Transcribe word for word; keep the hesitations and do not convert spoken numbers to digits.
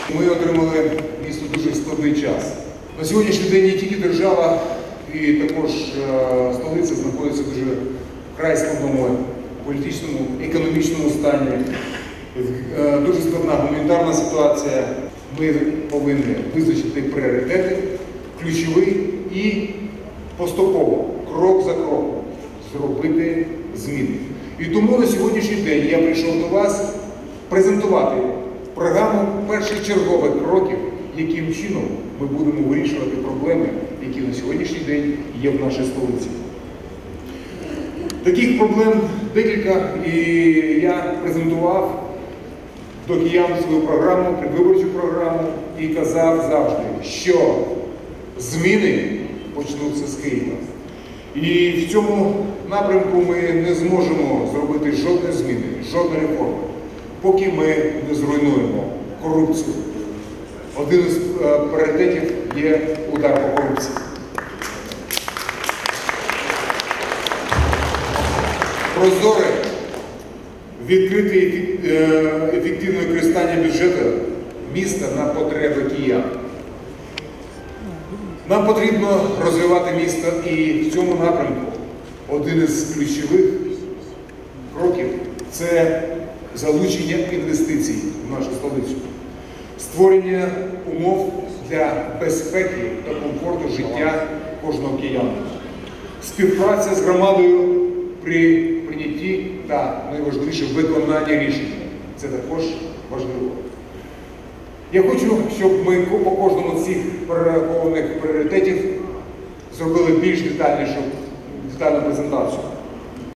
Ми отримали місто дуже складний час. На сьогоднішній день не тільки держава, і також столиця знаходиться в дуже вкрай складному політичному, економічному стані. Дуже складна гуманітарна ситуація. Ми повинні визначити пріоритети, ключові і поступово, крок за кроком, зробити зміни. І тому на сьогоднішній день я прийшов до вас презентувати програму першочергових кроків, яким чином ми будемо вирішувати проблеми, які на сьогоднішній день є в нашій столиці. Таких проблем декілька, і я презентував до киян свою програму, предвиборчу програму, і казав завжди, що зміни почнуться з Києва. І в цьому напрямку ми не зможемо зробити жодної зміни, жодної реформи, поки ми не зруйнуємо корупцію. Один із пріоритетів є удар по корупції. Прозоре, відкрите і ефективне використання бюджету міста на потреби киян. Нам потрібно розвивати місто, і в цьому напрямку один із ключових кроків – це залучення інвестицій в нашу столицю, створення умов для безпеки та комфорту життя кожного киянина, співпраця з громадою при прийнятті та, найважливіше, виконанні рішень. Це також важливо. Я хочу, щоб ми по кожному з цих перерахованих пріоритетів зробили більш детальнішу, детальну презентацію.